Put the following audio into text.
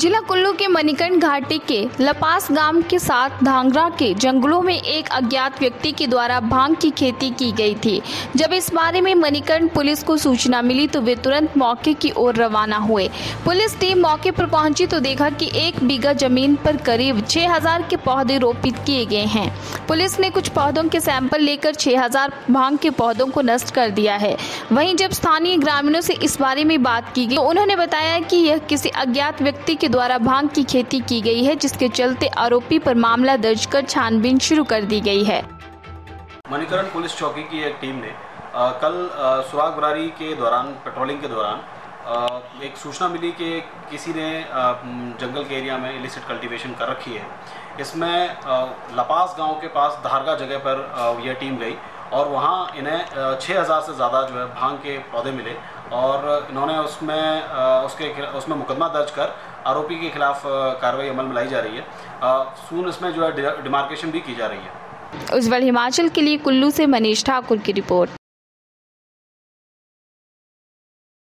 जिला कुल्लू के मणिकर्ण घाटी के लपास गांव के साथ धांगरा के जंगलों में एक अज्ञात व्यक्ति के द्वारा भांग की खेती की गई थी। जब इस बारे में मणिकर्ण पुलिस को सूचना मिली तो वे तुरंत मौके की ओर रवाना हुए। पुलिस टीम मौके पर पहुंची तो देखा कि 1 बीघा जमीन पर करीब 6000 के पौधे रोपित किए गए हैं। पुलिस ने कुछ पौधों के सैंपल लेकर 6000 भांग के पौधों को नष्ट कर दिया है। वहीं जब स्थानीय ग्रामीणों से इस बारे में बात की गई तो उन्होंने बताया कि यह किसी अज्ञात व्यक्ति के द्वारा भांग की खेती की गई है, जिसके चलते आरोपी पर मामला दर्ज कर छानबीन शुरू कर दी गई है। मणिकर्ण पुलिस चौकी की एक टीम ने कल सुराग बरारी के दौरान पेट्रोलिंग के दौरान एक सूचना मिली कि किसी ने जंगल के एरिया में इलिसिट कल्टीवेशन कर रखी है। इसमें लपास गांव के पास धारगा जगह पर यह टीम गई और वहां इन्हें 6000 से ज़्यादा जो है भांग के पौधे मिले और इन्होंने उसमें मुकदमा दर्ज कर आरोपी के खिलाफ कार्रवाई अमल में लाई जा रही है। सून इसमें जो है डिमार्केशन भी की जा रही है। उज्ज्वल हिमाचल के लिए कुल्लू से मनीष ठाकुर की रिपोर्ट।